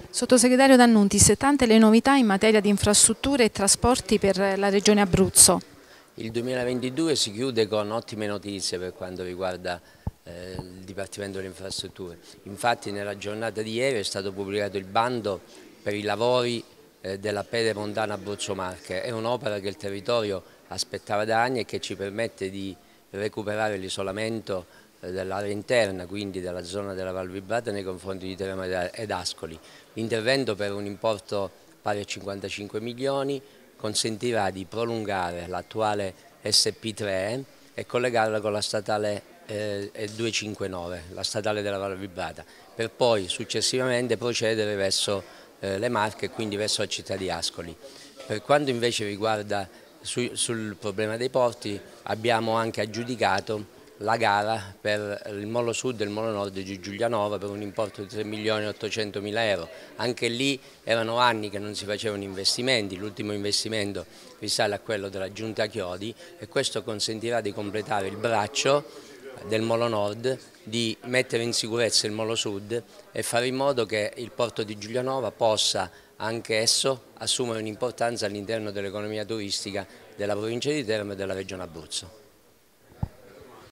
Sottosegretario D'Annuntis, tante le novità in materia di infrastrutture e trasporti per la Regione Abruzzo. Il 2022 si chiude con ottime notizie per quanto riguarda il Dipartimento delle Infrastrutture. Infatti nella giornata di ieri è stato pubblicato il bando per i lavori della Pedemontana Abruzzo-Marche. È un'opera che il territorio aspettava da anni e che ci permette di recuperare l'isolamento dell'area interna, quindi della zona della Val Vibrata nei confronti di Teramo ed Ascoli. L'intervento per un importo pari a 55 milioni consentirà di prolungare l'attuale SP3 e collegarla con la statale 259, la statale della Val Vibrata, per poi successivamente procedere verso le Marche e quindi verso la città di Ascoli. Per quanto invece riguarda sul problema dei porti, abbiamo anche aggiudicato la gara per il Molo Sud e il Molo Nord di Giulianova per un importo di 3.800.000 euro. Anche lì erano anni che non si facevano investimenti, l'ultimo investimento risale a quello della Giunta Chiodi e questo consentirà di completare il braccio del Molo Nord, di mettere in sicurezza il Molo Sud e fare in modo che il porto di Giulianova possa anche esso assumere un'importanza all'interno dell'economia turistica della provincia di Teramo e della regione Abruzzo.